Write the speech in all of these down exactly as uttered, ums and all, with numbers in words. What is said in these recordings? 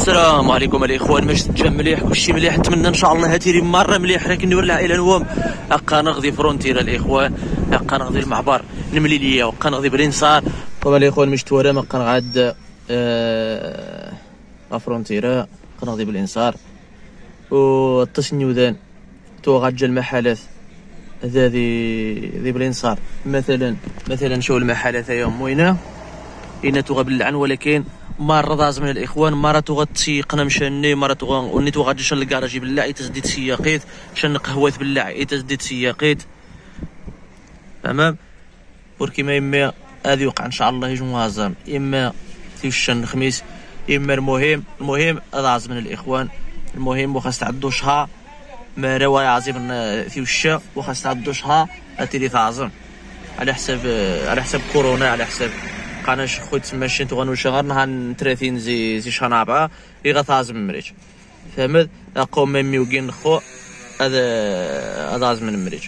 السلام عليكم الاخوان. باش تجا مليح كلشي مليح، نتمنى ان شاء الله هاتيري مره مليح، لكن نور العائله نوام هكا نغذي فرونتيرا الاخوان، هكا نغذي المعبر المليليه، وهكا نغذي بالانصار. طبعا الاخوان مش توارا ما كنغاد آه فرونتيرا كنغذي بالانصار و التسنيودان تو غادجا المحلات هذا ذي ذي بالانصار. مثلا مثلا شو المحلات يوم وينه إنا توغا باللعن، ولكن مرة لازم من الإخوان مرة توغا تسيقنا مشاني، مرة توغا وني توغا جيشن الكراجي بالله إي تسديد سياقيت شن قهوات بالله إي تسديد سياقيت تمام. وركيما يما هذه يوقع إن شاء الله يجو مهزم إما تيشن الخميس إما المهم المهم هذا عزم من الإخوان. المهم وخاص تعدو شهر ما روا عزيم في وشا، وخاص تعدو شهر أتيلي تعزم على حساب على حساب كورونا، على حساب قناش خويت ماشي تغنو شهر نهار ثلاثين زي زي شهر رابعة إيغا تعزم مريج فهمت. أقوم ميمي وكين خو هذا هذا عزم من مريج،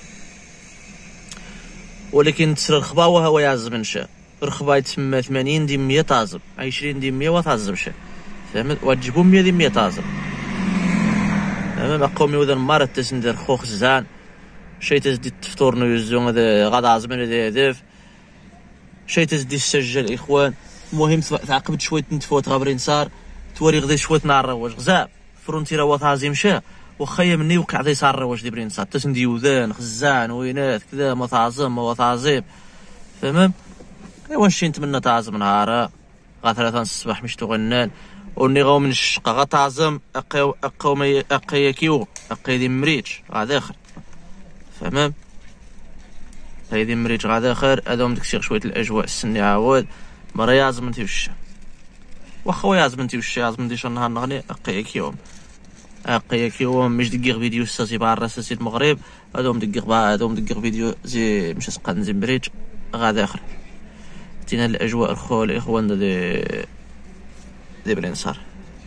ولكن تسرى الخبا وهو يعزم نشا الخبا يتسمى ثمانين دي مية تعزم، عشرين دي مية وتعزم شا فهمت، وتجيبو مية دي مية تعزم فهمت. أقوم يوذن مرة تسندر خو خزان شي تزدي تفطور نيوزون هذا غدا عزم هذا هدف شي تزدي السجل الاخوان. المهم تعقبت شويه نتفوت غابرين صار توري غدي شويه نار رواج غزاب فرونتيرا وطازيم شا وخيا مني وقع ذي صار رواج دي برين صار تسندي وذان خزان وينات كذا ما تعظم ما تعظيم فهمت. ايوا شي نتمنى تعظم نهار غا ثلاثة الصباح مش تغنان وني غاو من الشقه غا تعظم اقاو اقاو ما اقيا كيو اقي دي مريتش غا داخل فهمت. هايدي مريج غادا خير هذا داكشي شويه الاجواء السني عاود مرا يازم انتي وش واخا يازم انتي وش يازم انتي شنو نهار نغني اقيك يوم اقيك يوم مش دقيق فيديو ساسي بار راسي المغرب هذوم دقيق با هذوم دقيق فيديو زي مش سقان زي مريج غادا اخر تينا الاجواء الخو الاخوان دي دي بالانصار.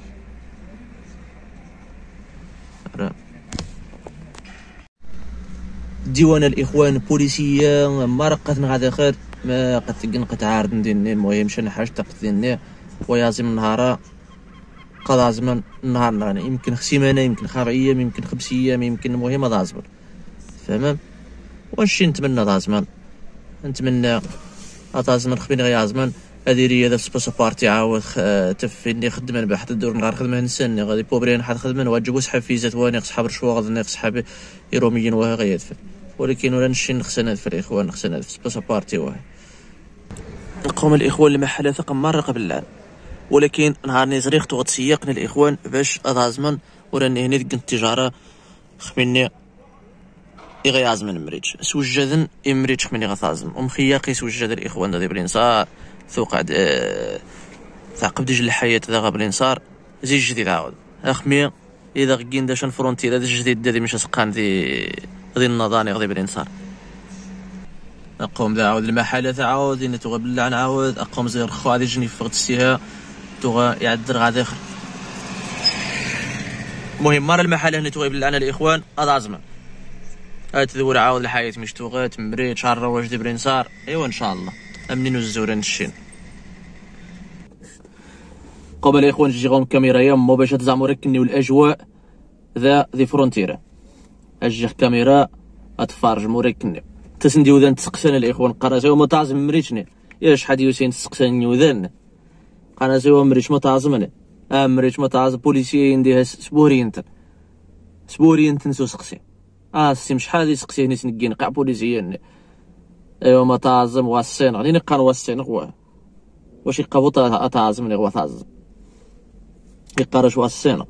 ديوان الاخوان بوليسيه ما رقت غادا خير ما قد تنقطع عارض نديني. المهم شنو حاجه تقديني ويازم نهار قضا زمان نهار يعني يمكن سيمانه يمكن خمس ايام يمكن خمس ايام يمكن المهم هذا زمان فهمت. واش نتمنى هذا زمان نتمنى هذا زمان خبيني غير زمان هذه ري هذا سباسو بارتي عاود تفيني خدمه بحد الدور نهار خدمه نسني غادي بوبرين حد خدمه واجبو سحب فيزات واني صحاب الشواغ ناقص صحابي يروميين وها غيدفع، ولكن ولا نشي نخسن في الاخوان نخسن في سباسو بارتي واه نقوم الاخوان المحله ثقه مره قبل الان، ولكن نهار نزريخ تغتسيقنا الاخوان باش هذا زمان وراني هنا ديك التجاره خمني يغي عزم المريج سوجدن امريج خمني غتعزم ومخياقي سوجد الاخوان دابا الانصار ثوقعد أه... تعقب ديج الحياه ذا غاب الانصار زي جديد عاود اخمي اذا غكين داش الفرونتير هذا الجديد هذه مش سقان ذي ذي النضاني غادي بالانصار. اقوم ذا عاود المحله تعاود ان تغا بالله نعاود اقوم زي رخو غادي جني فقد السيها تغا يعدر غادي اخر. المهم مره المحله هنا تغا بالله الاخوان هذا عزمه تدور عاود الحياه مش توغات مريت شهر رواج دي بالانصار ايوا ان شاء الله امنين الزوران الشين. قبل يا اخوان تجي غون كاميرا يما باش تزعمو ركنيو الاجواء ذا ذي فرونتيرا اجي كاميرا اتفرج موريكني تسندي وذان تسقسن الاخوان قرازيو ما تعزم مريتني يا شحال يوسين تسقسن وذان قرازيو مريش ما تعزمني اه مريش ما تعزم بوليسيه نديها سبوري انت سبوري انت نسو سقسي اه سيم شحال يسقسي نيت نكين قاع بوليسيه ايوا ما تعزم واسين غادي نقان واسين غوا واش يقبط تعزم لي غوا تعزم يقارش واسين.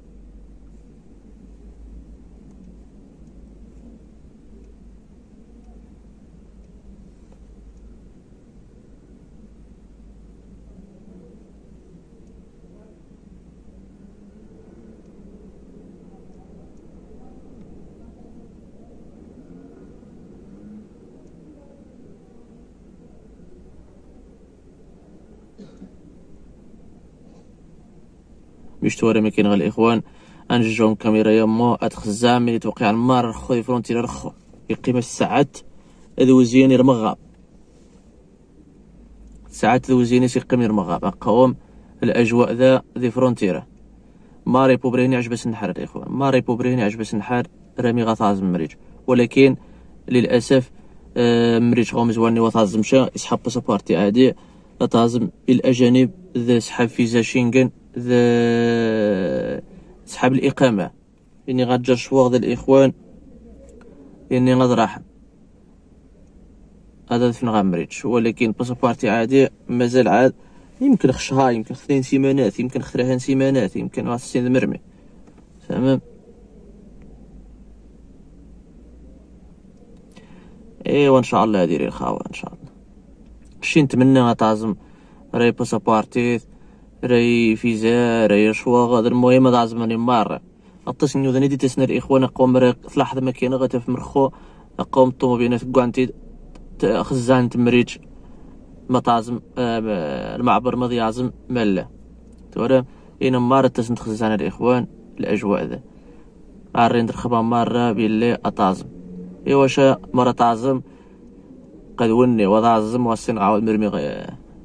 مش تواري ما كاين غير الاخوان انجوهم كاميرا يما اتخزام ملي توقع المار خويا فرونتيرا رخو يقيم الساعات هذو زيني رمغاب ساعات ذو زيني سيقيم رمغاب اقوم الاجواء ذا ذي فرونتيرا ماري بوبريني عجبس النحر الاخوان، ماري بوبريني عجبس النحر رامي غطازم مريج، ولكن للاسف آه مريج غومز واني وطازم مشى يسحب باسبورتي عادي غطازم الاجانب ذا سحاب فيزا شينغن ذا سحاب الاقامه اني غادجر شواغ ذا الاخوان اني غاد راح هذا فين غامريتش، ولكن باسبورتي عادي مازال عاد يمكن خشها يمكن خثين سيمانات يمكن خثرها سيمانات يمكن غاسين مرمي تمام. ايوا ان شاء الله ديري الخاوه ان شاء الله. شي نتمنى غتعزم راي باسبورتي راي فيزا راي شواغ هذا المهم تعزمني مره التصنيو ذا ندي تسنى الاخوان قوم في لحظه ما كاينه غتف مرخو قوم الطوموبيلات كوانتي خزان تمريج ما تعزم آه المعبر ما يعزم مالا تورا اين مارة تسنت خزان الاخوان الاجواء ذا عارين درخبا مره بالله اتعزم ايوا شا مره تعزم قد وني وضعزم واسين عاود مرمي غي.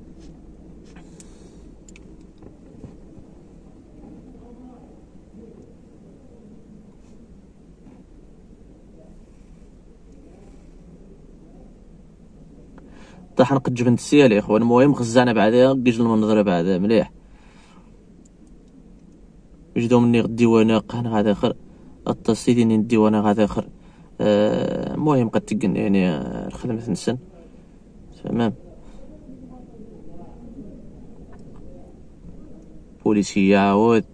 طاح نقد جبنت السيال يا اخوان. المهم خزعنا بعدها كيجي المنظره بعدها مليح يجدو مني الديوانه قهنا هذا اخر التصيدين الديوانه هذا اخر. المهم قد تقن يعني الخدمه نسن تمام. بوليسيه عاود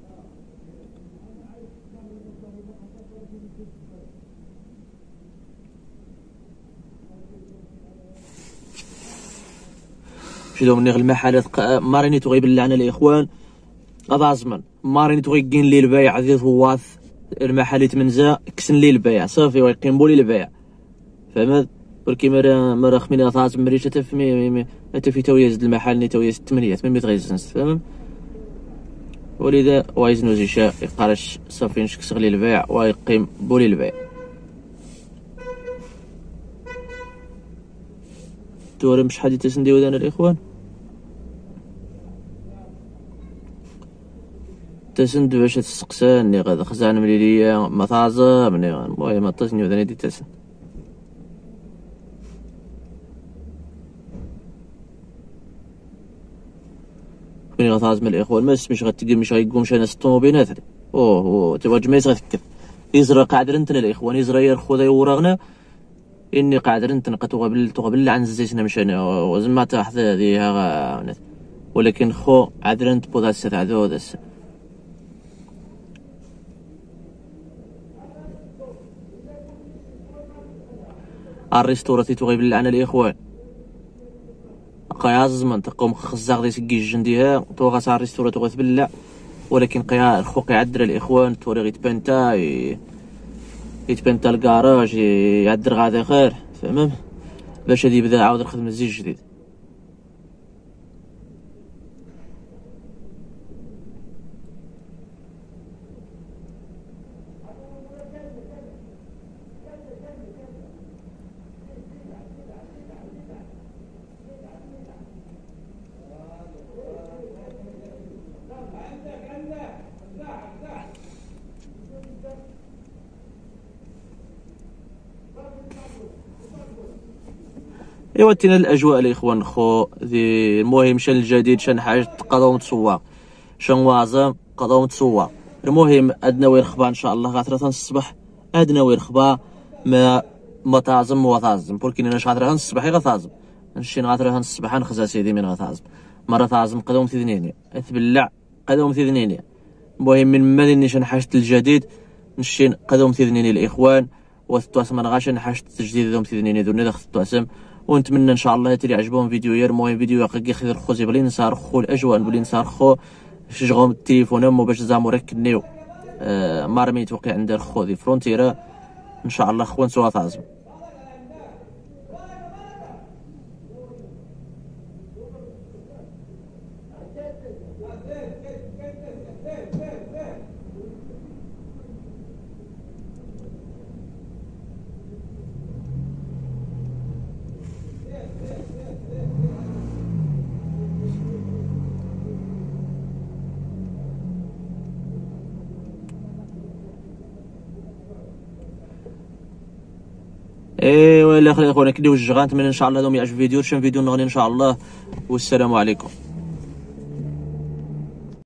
جدو مني المحلات ماريني تغيب اللعنه الاخوان هذا زمان ماريني تغيقين لي البيع ذي ثواث المحلات منزا كسن لي البيع صافي ويقيم بولي البيع فهمت بركي مرا مرا خمينه ثاز مريشه تفمي تفي تويز المحل ني تويز ثمانية ثمانية غيزنس فهمت. ولذا وايزنو زيشا يقارش صافي نشكس لي البيع ويقيم بولي البيع. تورم شحال تسنديو انا الاخوان تسند باش تسقساني غادا خزان مليليا ما تعزمني المهم عطيتني وذاني دي تسن فين غتعزم الاخوان ما اسمش غتلقى مش غيقومش انا الطوموبيلات اوه اوه تواج ما يزغتك يزرا قاعد رنتنا الاخوان يزرا يرخو ذا يورغنا اني قاعد رنتنا قتوغبل تغبل عن زيتنا مشان وزما تحت هذه ولكن خو عدرنت بودا السات عدو دس الريستوراتي تغيب لعنا الاخوان قيا زمان تقوم خزاق دي سكي جنديها توغا صار ريستورات تغيث بالله ولكن قيا الخو يعدر الاخوان توري غيتبانتا يتبانتا الكراج يعدر غادا خير فهمت باش هادي يبدا عاود الخدمه الزيت جديد. ايوا تينا الاجواء الاخوان خو ذي المهم شان الجديد شان حاجه قضاو متسواق شان وازم قضاو متسواق. المهم ادنا وين خبا ان شاء الله غاترا الصباح ادنا وين خبا ما ما تعزم وتعزم بوركين انا شاطر الصباح غتعزم نمشي غاترا الصباح نخزا سيدي من غتعزم مره تعزم قدوم تذنيني اتبلع قدوم تذنيني. المهم من مالني شان حاجه الجديد نمشي قدوم تذنيني الاخوان وتتواصل من غاش حاجه التجديد دوم تذنيني دون داخل التواصل ونتمنى ان شاء الله تلي عجبهم فيديو يا المهم فيديو يقي خير خوزي بلي نصار خو الاجواء بلي نصار خو شجعهم التليفون مو باش زعما ركنيو آه مارمي توقع عند خو دي فرونتيرا ان شاء الله خوان سوا تعزم. ايوا الا خلي خونا كديو الجغان، نتمنى ان شاء الله لهم يعجب الفيديو، شان فيديو نغني ان شاء الله، والسلام عليكم.